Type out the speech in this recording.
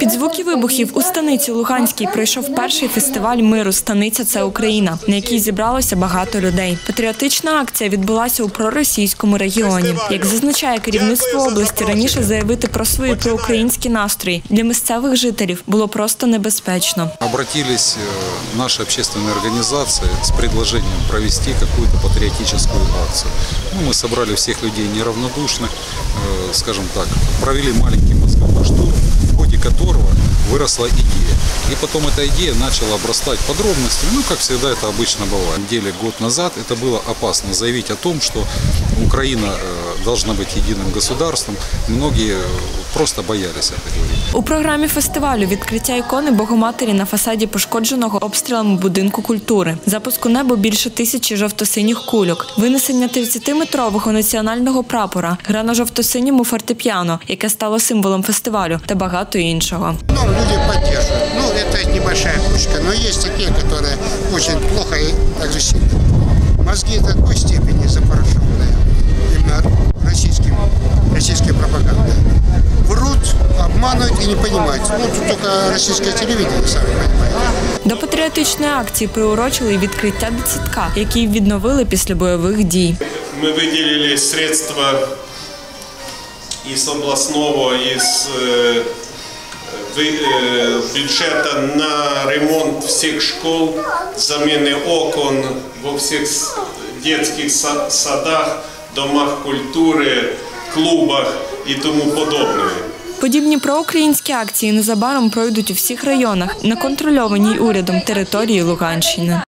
Під звуки вибухів у станиці Луганській пройшов перший фестиваль миру «Станиця – це Україна», на який зібралося багато людей. Патріотична акція відбулася у проросійському регіоні. Як зазначає керівництво області, раніше заявити про свої проукраїнські настрої для місцевих жителів було просто небезпечно. Обратились наши общественные организации с предложением провести какую-то патриотическую акцию. Мы собрали всех людей неравнодушных, скажем так, провели маленький мозговой штурм, в ходе которого выросла идея. И потом эта идея начала обрастать подробностями, как всегда это обычно бывает. На деле год назад это было опасно заявить о том, что Украина должна быть единым государством. Многие просто боялись это говорить. У програмі фестивалю відкриття ікони Богоматері на фасаді пошкодженого обстрілами будинку культури, запуск у небо більше 1000 жовто-синіх кульок, винесення 30-метрового національного прапора, гра на жовто-синьому фортепіано, яке стало символом фестивалю, та багато іншого. Люди підтримують. Это небольшая кучка, но есть такие, которые очень плохо и агрессивны. Мозги до такой степени запорошенные именно российской пропагандой. Врут, обманывают и не понимают. Тут только российское телевидение, сами понимаете. До патріотичної акції приурочили і відкриття дитсадка, який відновили після бойових дій. Ми виділили средства із обласного, із бюджета на ремонт всех школ, замены окон во всех детских садах, домах культури, клубах і тому подобне. Подібні проукраїнські акції незабаром пройдуть у всіх районах на контрольованій урядом території Луганщини.